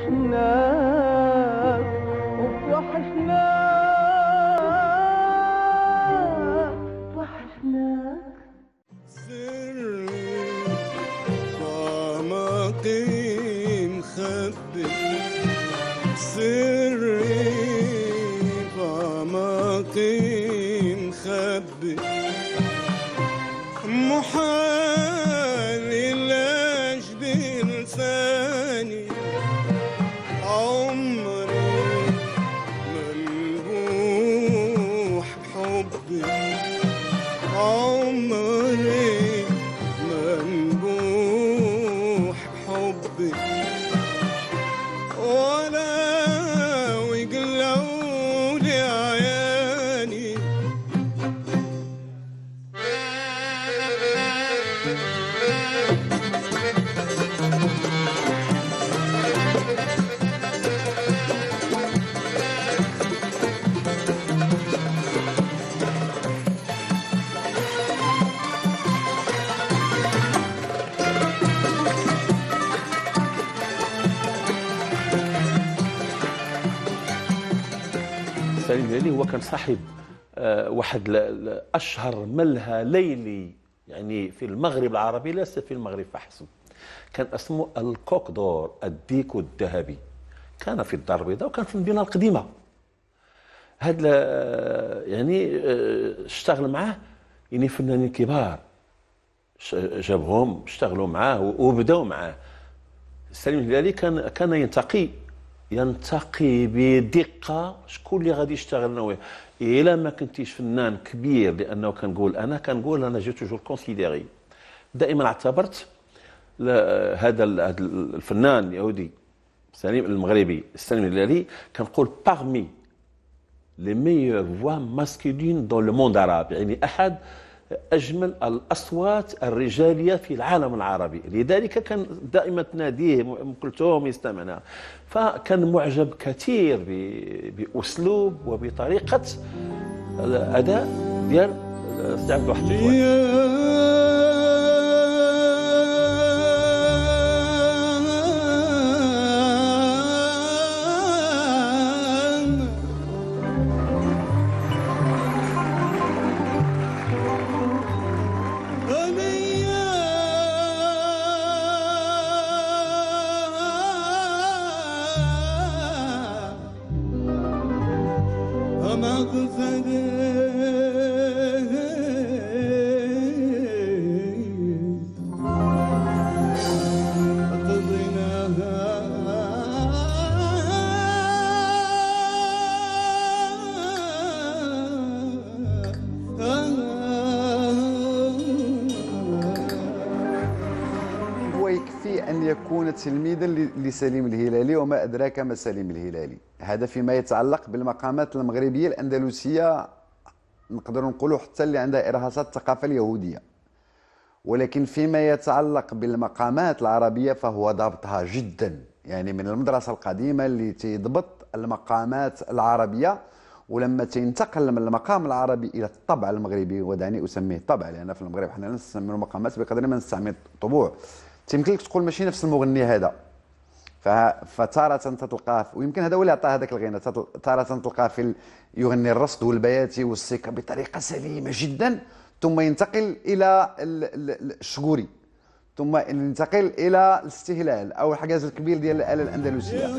سليم الهلالي هو كان صاحب واحد اشهر ملهى ليلي يعني في المغرب العربي، ليس في المغرب فحسب. كان اسمه الكوك دور، الديك الذهبي. كان في الدار البيضاء وكان في المدينه القديمه. هاد يعني اشتغل معاه يعني فنانين كبار، جابهم اشتغلوا معاه وبداوا معاه. سليم الهلالي كان ينتقي بدقه شكون اللي غادي يشتغل معاه. الا ما كنتيش فنان كبير، لانه كنقول انا جو توجور كونسيديري، دائما اعتبرت هذا الفنان اليهودي سليم المغربي سليم الهلالي كنقول parmi les meilleures voix masculines dans le monde arabe، يعني احد اجمل الاصوات الرجاليه في العالم العربي. لذلك كان دائما تناديه ام كلثوم يستمعنا، فكان معجب كثير باسلوب وبطريقه الاداء ديال سي عبد الواحد الجواد. أن يكون تلميذا لسليم الهلالي، وما أدراك ما سليم الهلالي. هذا فيما يتعلق بالمقامات المغربية الأندلسية، نقدر نقولوا حتى اللي عندها إرهاصات الثقافة اليهودية. ولكن فيما يتعلق بالمقامات العربية فهو ضابطها جدا، يعني من المدرسة القديمة اللي تضبط المقامات العربية. ولما تنتقل من المقام العربي إلى الطبع المغربي، ودعني أسميه طبع لأن في المغرب حنا نستعمل مقامات بقدر ما نستعمل طبوع، تيمكن لك تقول ماشي نفس المغني هذا، فتارة تلقاه، ويمكن هذا هو اللي عطاه هذاك الغنى، تارة تلقاه يغني الرصد والبياتي والسيكا بطريقة سليمة جدا، ثم ينتقل إلى الشقوري، ثم ينتقل إلى الاستهلال أو الحجاز الكبير ديال الآلة الأندلسية.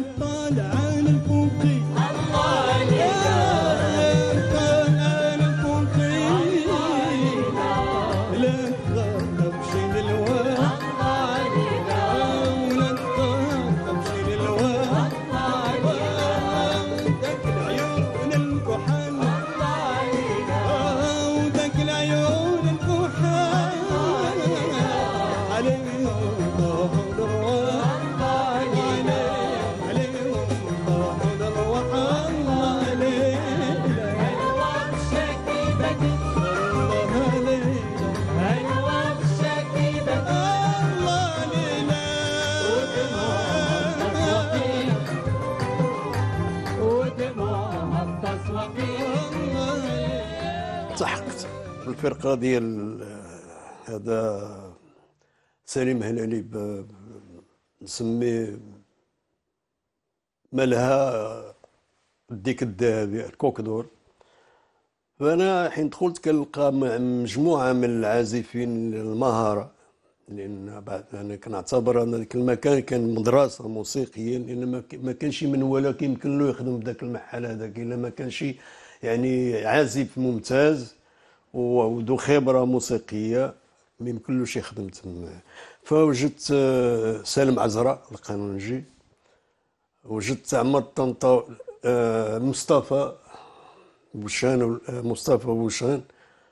التحقت بالفرقه ديال هذا سليم الهلالي، نسميه مالها الديك الذهبي الكوك دور. فانا حين دخلت كنلقى مجموعه من العازفين المهاره، لان بعد انا كنعتبر ان ذاك المكان كان مدرسه موسيقيه، لان ما كانش من ولا كيمكن له يخدم في ذاك المحل هذاك الا ما كانش يعني عازف ممتاز وذو خبره موسيقيه ما يمكنلوش يخدم تما. فوجدت سالم عزرا القانونجي، وجدت عمر طنطا، مصطفى بوشان، مصطفى بوشان،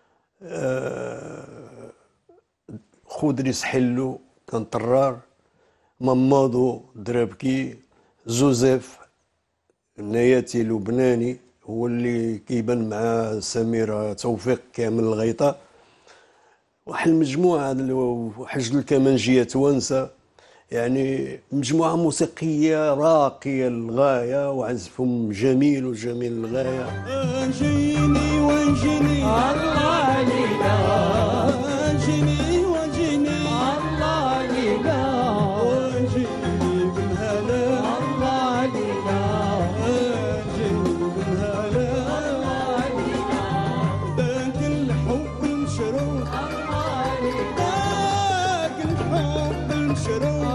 خضريس حلو كان طرار، مامادو درابكي، زوزيف النياتي لبناني هو اللي كيبان مع سميرة توفيق كامل الغيطة، واحد المجموعة وحشد الكمانجية توانسة، يعني مجموعة موسيقية راقية للغاية وعزفهم جميل وجميل للغاية. انجيني وانجيني الله عليك، انجيني وانجيني الله عليك، وانجيني بالهلا الله عليك، انجيني بالهلا الله عليك، ذاك الحب المشروط الله عليك، ذاك الحب المشروط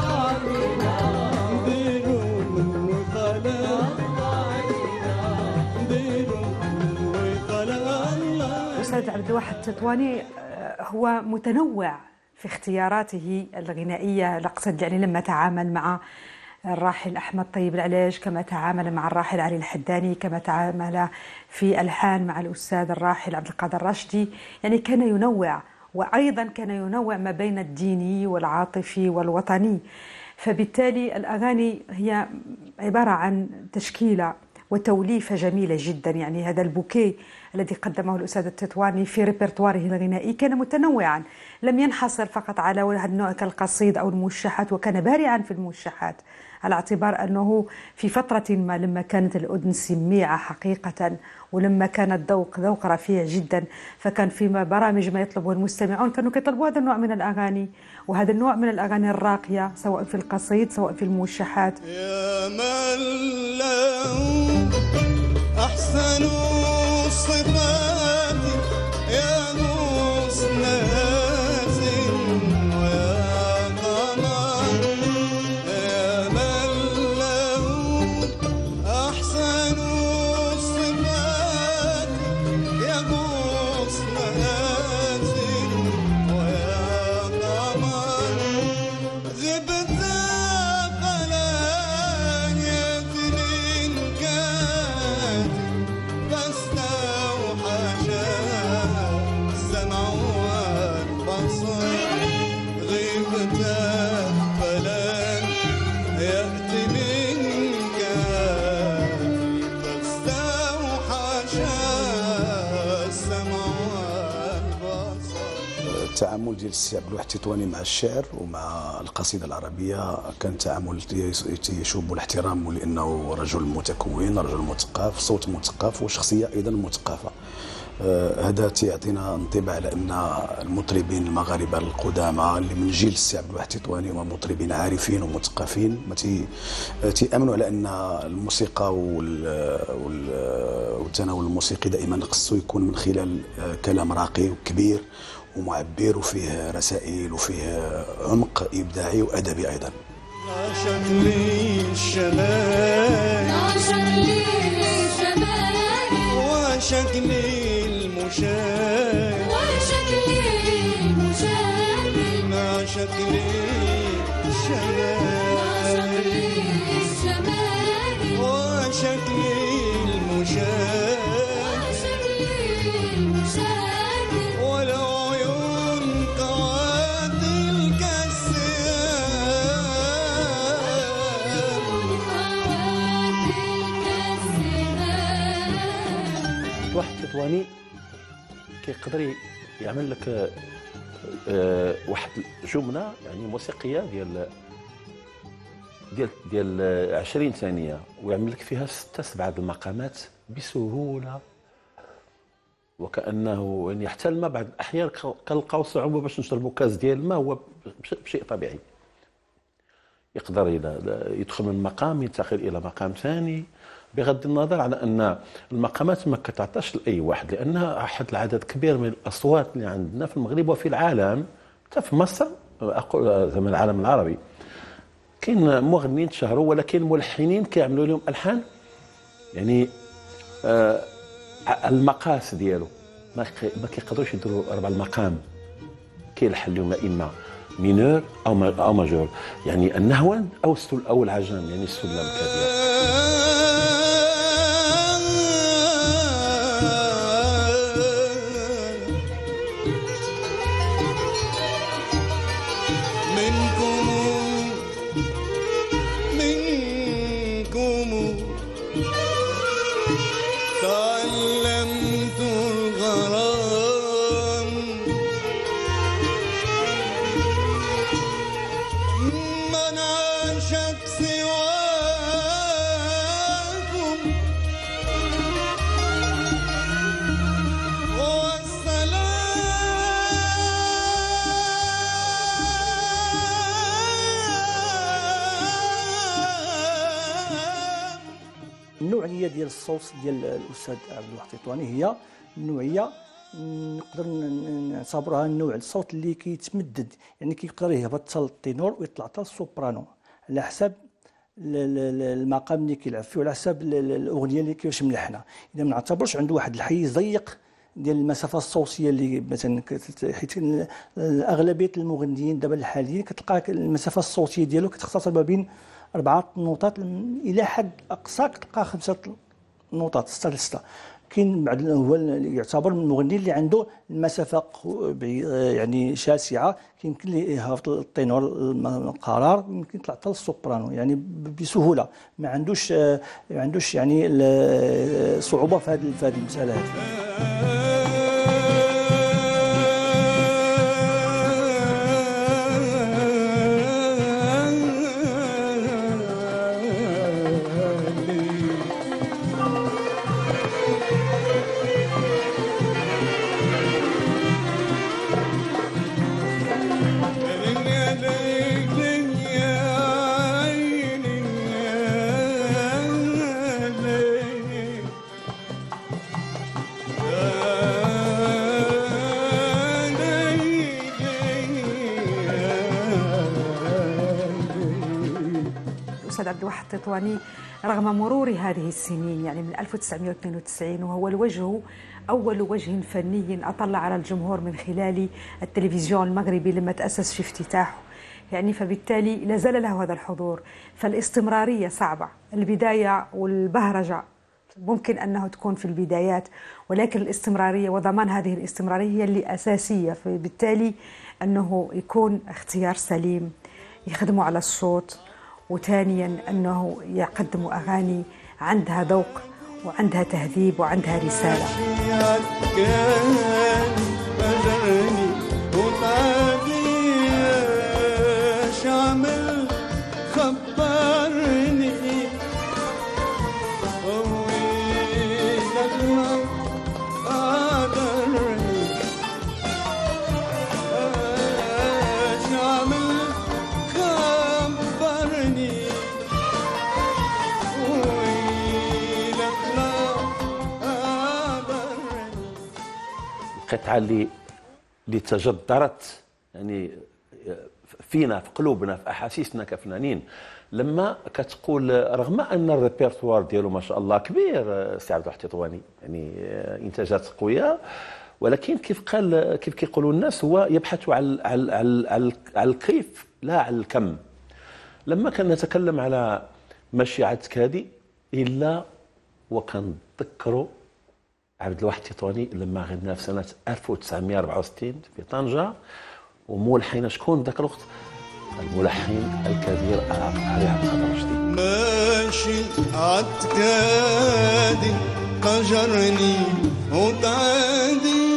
الأستاذ عبد الواحد التطواني هو متنوع في اختياراته الغنائية، أقصد يعني لما تعامل مع الراحل أحمد طيب العلاج، كما تعامل مع الراحل علي الحداني، كما تعامل في ألحان مع الأستاذ الراحل عبد القادر الراشدي، يعني كان ينوع، وأيضا كان ينوع ما بين الديني والعاطفي والوطني. فبالتالي الأغاني هي عبارة عن تشكيلة وتوليفة جميلة جدا. يعني هذا البوكيه الذي قدمه الأستاذ التطواني في ريبرتواره الغنائي كان متنوعا، لم ينحصر فقط على هذا النوع كالقصيد أو الموشحات، وكان بارعا في الموشحات، على اعتبار أنه في فترة ما لما كانت الأذن سميعة حقيقة، ولما كان الذوق ذوق رفيع جدا، فكان في برامج ما يطلبه المستمعون كانوا يطلبوا هذا النوع من الأغاني، وهذا النوع من الأغاني الراقية سواء في القصيد سواء في الموشحات. يا من له أحسن الصفات يا حسن ويا قمر، يا من له أحسن الصفات يا حسن ويا قمر، غبت فلا يأتي منك فاستوحش السمع والبصر، غبت فلن يأتي منك فاستوحش السمع والبصر. التعامل ديال السي عبد الواحد التطواني مع الشعر ومع القصيدة العربية كان تعامل يشوب الاحترام، لأنه رجل متكون، رجل مثقف، صوت مثقف وشخصية أيضا مثقفة. هذا يعطينا انطباع على أن المطربين المغاربة القدامى اللي من جيل السي عبد الواحد التطواني هم مطربين عارفين ومثقفين، تيأمنوا على أن الموسيقى والتناول الموسيقي دائما خصو يكون من خلال كلام راقي وكبير ومعبر وفيه رسائل وفيه عمق إبداعي وأدبي أيضا. عاشق لي الشمال، عاشق لي الشمال، وعاشق لي المشاعر، وعاشق لي المشاعر، عاشق لي الشمال، عاشق لي الشمال، وعاشق لي المشاعر، وعاشق لي المشاعر، والعيون قواتل كالسهام، قواتل كالسهام. واحد التطواني كيقدر يعمل لك واحد جمله يعني موسيقيه ديال 20 ثانيه، ويعمل لك فيها 6 7 المقامات بسهوله، وكانه يعني حتى الماء بعض الاحيان كنلقاو صعوبه باش نشربوا كاس ديال الماء، هو بشيء طبيعي. يقدر يدخل من مقام ينتقل الى مقام ثاني، بغض النظر على ان المقامات ما كتعطاش لاي واحد، لانها احد العدد كبير من الاصوات اللي عندنا في المغرب وفي العالم، حتى في مصر اقول زعما العالم العربي. كاين مغنيين تشهروا ولكن ملحنين كيعملوا لهم الحان يعني المقاس ديالو ما كيقدروش يديروا 4 المقام، كيلحن لهم اما مينور او ماجور، يعني النهوند او العجم، يعني السلم كبير. منكم تعلمت الغرام، من عاشق سواكم والسلام. النوعيه ديال الصوت ديال الاستاذ عبد الواحد التطواني هي نوعيه نقدر نعتبرها النوع الصوت اللي كيتمدد، يعني كيقدر يهبط حتى للتينور ويطلع حتى للسوبرانو على حساب المقام اللي كيلعب فيه وعلى حساب الاغنيه اللي كيفاش ملحنه. اذا ما نعتبرش عنده واحد الحيز ضيق ديال المسافه الصوتيه اللي مثلا حيت اغلبيه المغنيين دابا الحاليين كتلقى المسافه الصوتيه ديالو كتختصر ما بين 4 نوطات الى حد اقصى كتلقى 5 نوطات 6 ل 6. كاين بعد هو اللي يعتبر من المغني اللي عنده المسافه يعني شاسعه، يمكن ليه يهبط التينور القرار، يمكن يطلع حتى للسوبرانو يعني بسهوله، ما عندوش يعني صعوبه في هذه المساله هذه. الأستاذ عبد الواحد التطواني رغم مرور هذه السنين يعني من 1992 وهو أول وجه فني أطل على الجمهور من خلال التلفزيون المغربي لما تأسس في افتتاحه، يعني فبالتالي لا زال له هذا الحضور. فالاستمرارية صعبة، البداية والبهرجة ممكن أنه تكون في البدايات، ولكن الاستمرارية وضمان هذه الاستمرارية هي اللي أساسية، فبالتالي أنه يكون اختيار سليم يخدموا على الصوت، وثانيا أنه يقدموا أغاني عندها ذوق وعندها تهذيب وعندها رسالة. القطعة اللي تجدرت يعني فينا في قلوبنا في احاسيسنا كفنانين، لما كتقول رغم ان الريبرتوار ديالو ما شاء الله كبير سي عبد الواحد التطواني، يعني انتاجات قويه، ولكن كيف كيقولوا الناس هو يبحث على الكيف لا على الكم. لما كان نتكلم على مشيعة كادي الا وكنتذكروا عبد الواحد التطواني لما غنى في سنه 1964 في طنجه، وملحن شكون ذاك الوقت؟ الملحن الكبير علي عبد الخالق رشدي. ماشي عتكادي قجرني وتعادي،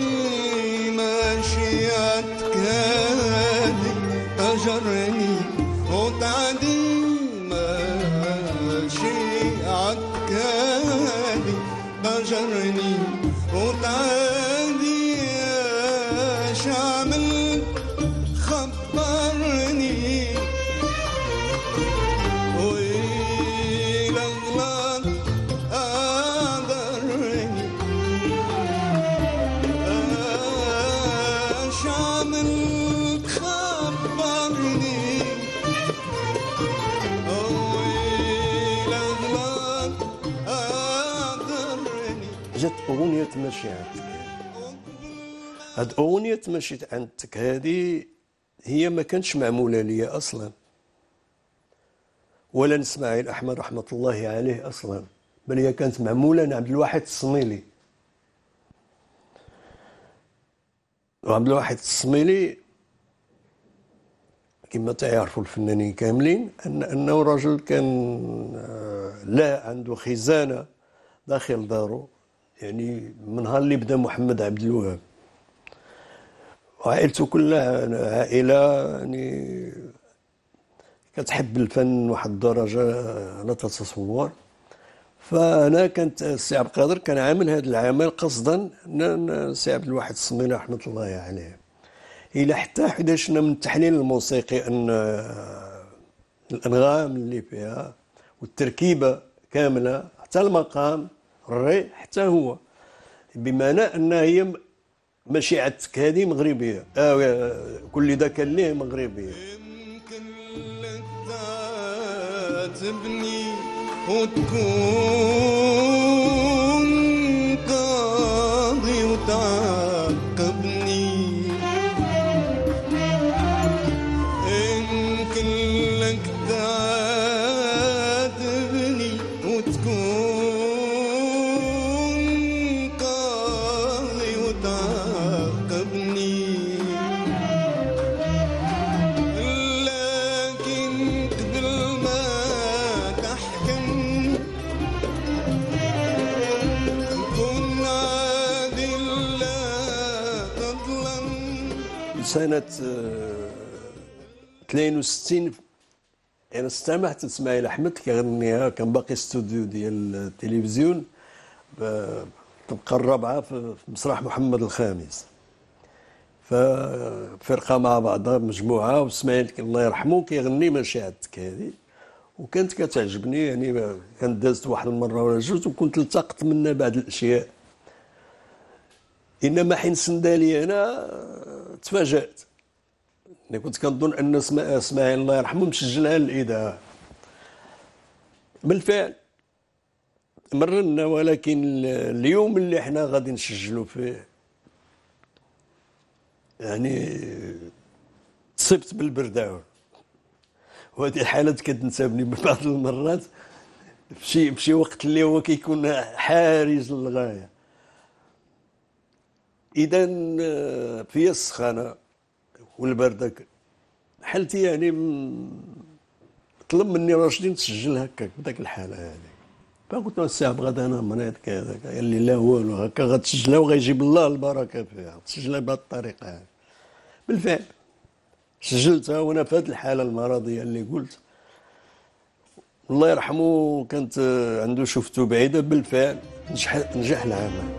ماشي عتكادي قجرني وتعادي، ماشي عتكادي قجرني وتعادي، اش عملت خبرني أغنية تمشي عندك هاد أغنية تمشي عندك هذه هي ما كانتش معمولة ليا أصلا ولا لإسماعيل أحمد رحمة الله عليه أصلا، بل هي كانت معمولة لعبد الواحد الصميلي. وعبد الواحد الصميلي كما تعرفوا الفنانين كاملين أنه رجل كان لا عنده خزانة داخل داره، يعني من نهار اللي بدا محمد عبد الوهاب وعائلته كلها عائلة يعني كتحب الفن واحد الدرجة لا تتصور. فأنا كنت السي عبد القادر كان عامل هذا العمل قصدا السي عبد الواحد الصميلي رحمة الله عليه، إلى حتى حدا شنا من التحليل الموسيقي أن الأنغام اللي فيها والتركيبة كاملة حتى المقام الري حتى هو، بمعنى أن هي ماشي عدتك هذه مغربية كل ذا كان ليه مغربية. يمكن لك تعاتبني وتكون قاضي وتعاقبني، يمكن لك تعاتبني وتكون قاضي وتعاقبني، لكن قبل ما تحكم كن عادل لا تظلم. سنة 62 أنا استمعت إسماعيل أحمد كيغنيها، كان باقي استوديو ديال التلفزيون تبقى الرابعة في مسرح محمد الخامس، ففرقة مع بعضها مجموعة وإسماعيل الله يرحمه كيغني ماشي عندك هذه، وكانت كتعجبني يعني كانت دازت واحد المرة ولا جوج وكنت التقط منها بعض الأشياء. إنما حين سندالي أنا تفاجأت، أنا كنت كنظن أن إسماعيل الله يرحمه مسجلها للإذاعة. بالفعل مرنا، ولكن اليوم اللي احنا غادي نسجلوا فيه يعني تصبت بالبرداوة، وهذه الحالات كتنسابني ببعض المرات بشي وقت اللي هو كيكون حارج للغاية. إذا في السخانة والبردة حالتي يعني طلب مني راشدين تسجل هكاك بداك الحالة هذه، فقلت له السي عبد الغادي أنا مريض كذا، قال لي لا والو هكا غتسجلها وغيجيب الله البركة فيها، تسجلها بهذه الطريقة هذه. بالفعل سجلتها وأنا في هذه الحالة المرضية اللي قلت. الله يرحمه كانت عنده شفته بعيدة، بالفعل نجح العمل.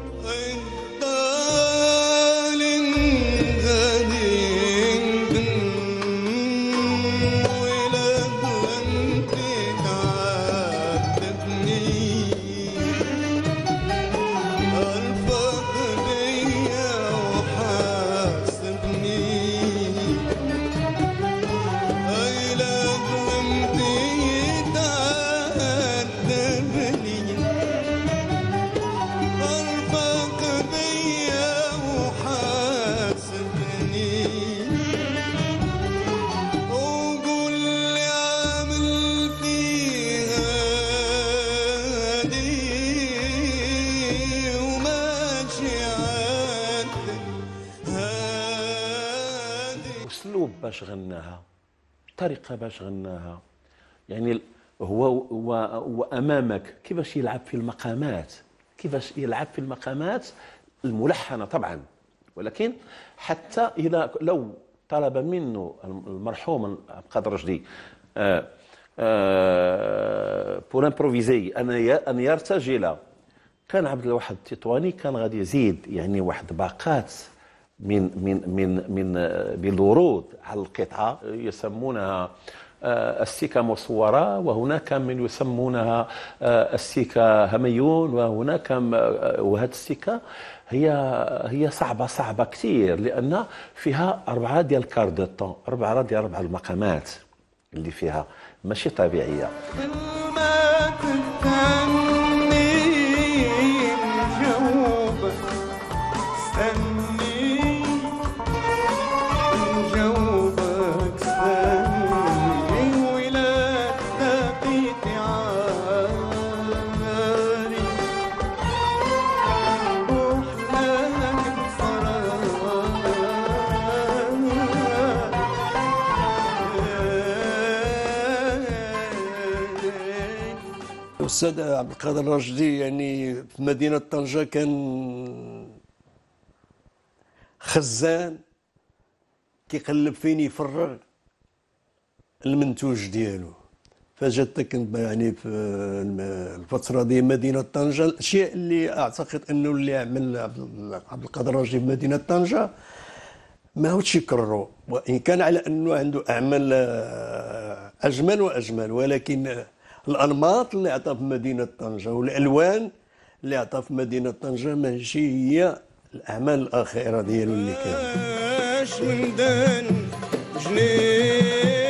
باش غناها، طريقة باش غناها، يعني هو أمامك كيفاش يلعب في المقامات، كيفاش يلعب في المقامات الملحنة طبعا، ولكن حتى إلى لو طلب منه المرحوم عبد القادر رشدي بور امبروفيزي أن يرتجل، كان عبد الواحد التطواني كان غادي يزيد يعني واحد باقات من بالورود على القطعة يسمونها السيكا مصورة، وهناك من يسمونها السيكا هميون، وهناك وهذه السيكا هي صعبة كثير، لأن فيها 4 ديال الكاردوطون، 4 ديال 4 المقامات اللي فيها ماشي طبيعية. ما تفهمني الجو الأستاذ عبد القادر الراشدي يعني في مدينة طنجة كان خزان كيقلب فين يفرغ المنتوج ديالو. فجأة كنت يعني في الفترة دي مدينة طنجة، الأشياء اللي أعتقد أنه اللي عمل عبد القادر الراشدي في مدينة طنجة ما هوش يكرروا، وإن كان على أنه عنده أعمال أجمل وأجمل، ولكن الأنماط اللي عطاها في مدينة طنجة والألوان اللي عطاها في مدينة طنجة ماشي هي الأعمال الأخيرة ديالو اللي كان. عاش من دان جنيه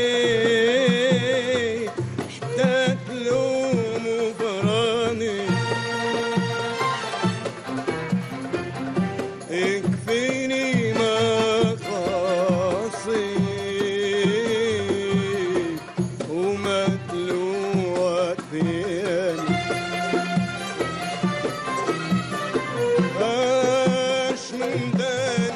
حتى تلوم وفراني يكفيني ما خاصي وما تلوت ثياني عاش من دان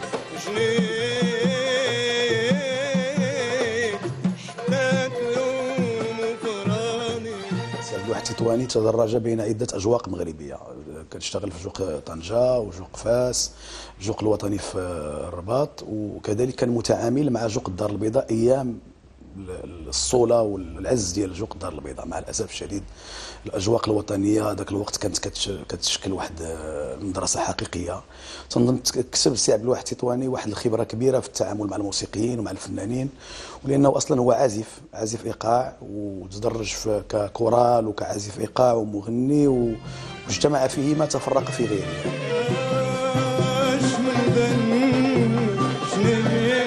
جنيه حتى تلوم وفراني. سي عبد الواحد التطواني تدرج بين عدة أجواق مغربية، كتشتغل في جوق طنجة وجوق فاس، جوق الوطني في الرباط، وكذلك كان متعامل مع جوق الدار البيضاء أيام الصولة والعز ديال جوق الدار البيضاء. مع الأسف الشديد الأجواق الوطنية ذاك الوقت كانت كتشكل واحد المدرسة حقيقية. تنظن كسب السي عبد الواحد التطواني واحد الخبرة كبيرة في التعامل مع الموسيقيين ومع الفنانين، ولأنه أصلا هو عازف إيقاع، وتدرج ككورال وكعازف إيقاع ومغني، واجتمع فيه ما تفرق في غيره. عاش من دان جنيه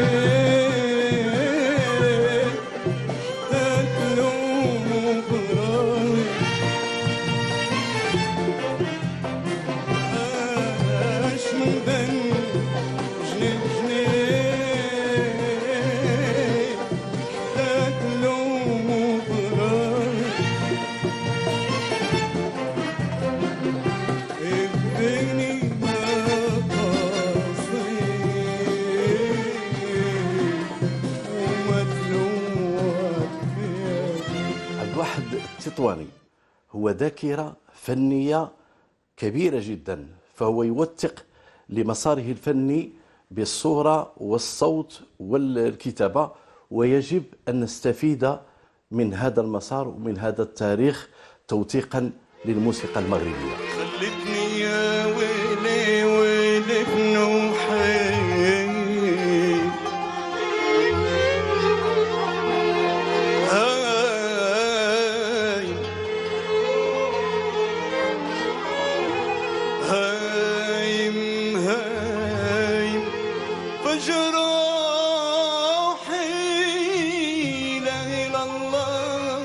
حتى تلوم وفراني عاش من دان جنيه حتى تلوم وفراني يكفيني ما قصري وما تلوت فيها. عبد الواحد التطواني هو ذاكرة فنية كبيرة جدا، فهو يوثق لمساره الفني بالصورة والصوت والكتابة، ويجب أن نستفيد من هذا المسار ومن هذا التاريخ توثيقا للموسيقى المغربية. خلتني يا ويلي ويلي بنوحي هايم هايم فجراحي لا إله إلا الله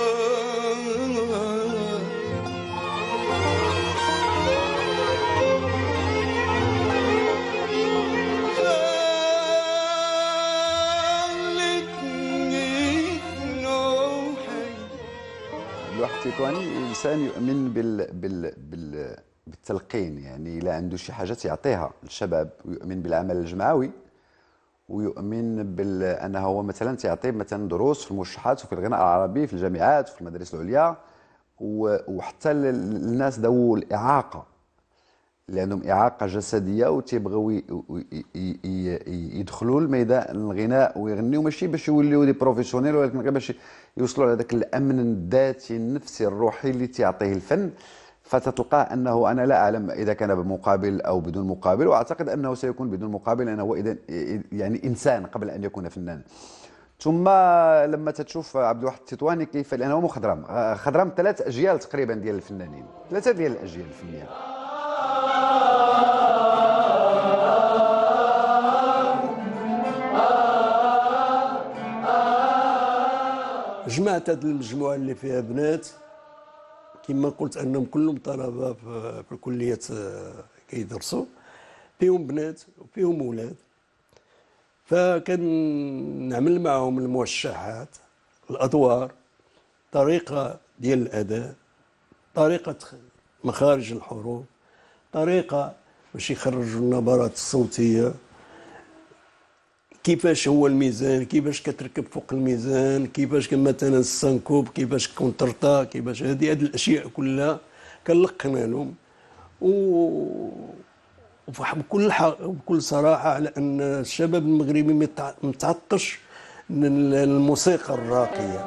خلتني بنوحي. الواحد التطواني انسان يؤمن بالتلقين، يعني الا عنده شي حاجه يعطيها للشباب، ويؤمن بالعمل الجمعوي، ويؤمن انه هو مثلا تعطي مثلا دروس في الموشحات وفي الغناء العربي في الجامعات وفي المدارس العليا، وحتى للناس ذوي الاعاقه اللي عندهم اعاقه جسديه وتيبغيو يدخلوا لميدان الغناء ويغنيوا، ماشي باش يوليو دي بروفيسيونيل، ولكن غير باش يوصلوا على ذاك الامن الذاتي النفسي الروحي اللي تعطيه الفن. فتتلقاه انه انا لا اعلم اذا كان بمقابل او بدون مقابل، واعتقد انه سيكون بدون مقابل، لانه هو اذا يعني انسان قبل ان يكون فنان. ثم لما تشوف عبد الواحد التطواني كيف، لانه مخضرم خضرم 3 اجيال تقريبا ديال الفنانين، 3 ديال الاجيال الفنيه. جمعت هذه المجموعة اللي فيها بنات كما قلت أنهم كلهم طلبة في الكلية كيدرسوا، فيهم بنات وفيهم ولاد، فكنعمل معهم الموشحات، الأدوار، طريقة ديال الأداء، طريقة مخارج الحروف، طريقة باش يخرجوا النبرات الصوتية، كيفاش هو الميزان، كيفاش كتركب فوق الميزان، كيفاش مثلا السانكوب، كيفاش كونترتا، كيفاش هذه الاشياء كلها كنلقنا لهم. بكل صراحه على ان الشباب المغربي متعطش الموسيقى الراقيه.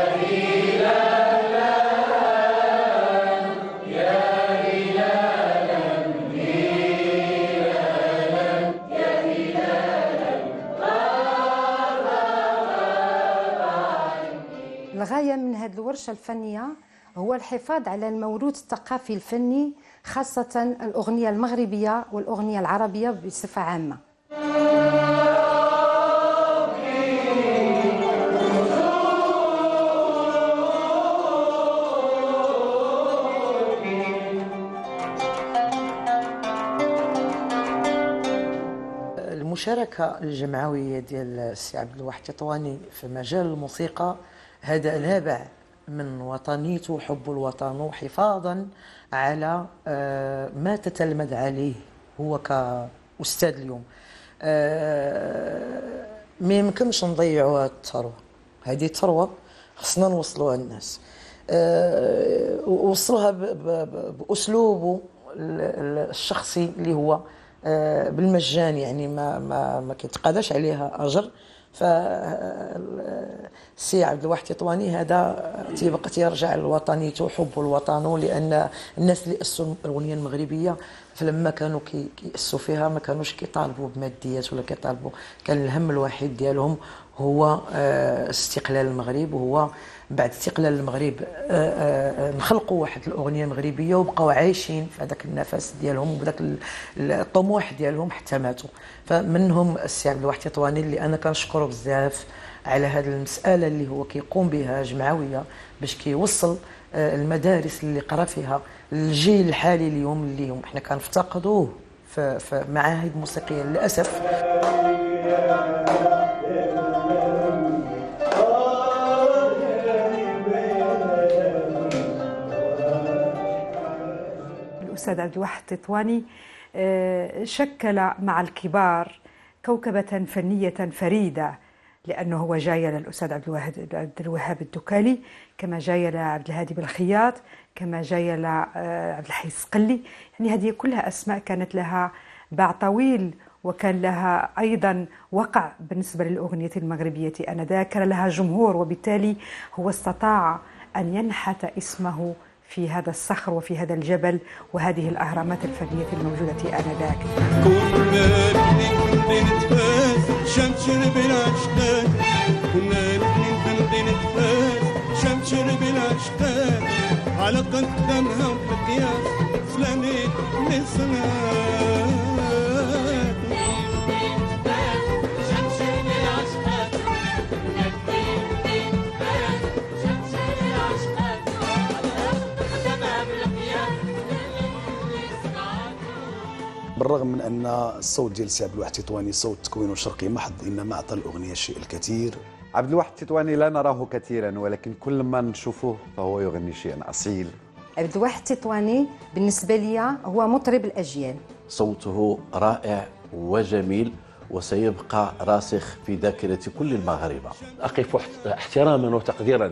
الغاية من هذه الورشة الفنية هو الحفاظ على الموروث الثقافي الفني، خاصة الأغنية المغربية والأغنية العربية بصفة عامة. المشاركة الجمعوية ديال السي عبد الواحد التطواني في مجال الموسيقى هذا نابع من وطنيته وحب الوطن وحفاظا على ما تتلمذ عليه هو كأستاذ اليوم. ما يمكنش نضيعوا هذه الثروة، هذه الثروة خصنا نوصلوها للناس، وصلوها بأسلوبه الشخصي اللي هو بالمجان، يعني ما كيتقاداش عليها اجر. فالسي عبد الواحد التطواني هذا تيبقى تيرجع لوطنيته وحب الوطن، لان الناس اللي اسسوا الاغنيه المغربيه فلما كانوا كيأسسوا فيها ما كانوش كيطالبوا بماديات ولا كيطالبوا، كان الهم الوحيد ديالهم هو استقلال المغرب، وهو بعد استقلال المغرب نخلقوا واحد الاغنيه المغربيه وبقاو عايشين في هذاك النفس ديالهم وبذاك الطموح ديالهم حتى ماتوا. فمنهم السي عبد الواحد التطواني اللي انا كنشكره بزاف على هذه المساله اللي هو كيقوم بها جمعويه باش كيوصل المدارس اللي قرا فيها الجيل الحالي اليوم اللي حنا كنفتقدوه في معاهد موسيقيه للاسف. الأستاذ عبد الواحد التطواني شكل مع الكبار كوكبة فنية فريدة، لأنه هو جاي للأستاذ عبد الوهاب الدكالي، كما جاي لعبد الهادي بالخياط، كما جاي لعبد الحي الصقلي. يعني هذه كلها أسماء كانت لها باع طويل، وكان لها أيضا وقع بالنسبة للأغنية المغربية آنذاك، كان لها جمهور، وبالتالي هو استطاع أن ينحت اسمه في هذا الصخر وفي هذا الجبل وهذه الأهرامات الفنية الموجودة آنذاك. كنا نتفاز شمشر بالعشقات، كنا نتفاز شمشر بالعشقات، على قدمها وفتيات سلامي للصلاة. بالرغم من ان الصوت ديال السي عبد الواحد التطواني صوت تكوينه شرقي محض، انما اعطى الاغنيه الشيء الكثير. عبد الواحد التطواني لا نراه كثيرا، ولكن كل ما نشوفه فهو يغني شيئا اصيل. عبد الواحد التطواني بالنسبة لي هو مطرب الأجيال، صوته رائع وجميل وسيبقى راسخ في ذاكرة كل المغاربة. أقف احتراما وتقديرا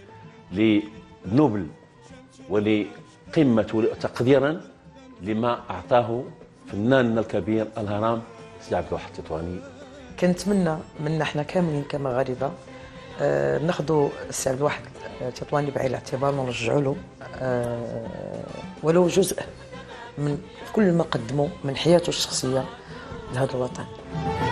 لنبل ولقمة وتقديرا لما أعطاه فناننا الكبير الهرام سي عبد الواحد التطواني. كنتمنى منا حنا كاملين كمغاربه ناخذوا السي عبد الواحد التطواني بعين الاعتبار ونرجعوا له ولو جزء من كل ما قدمه من حياته الشخصيه لهذا الوطن.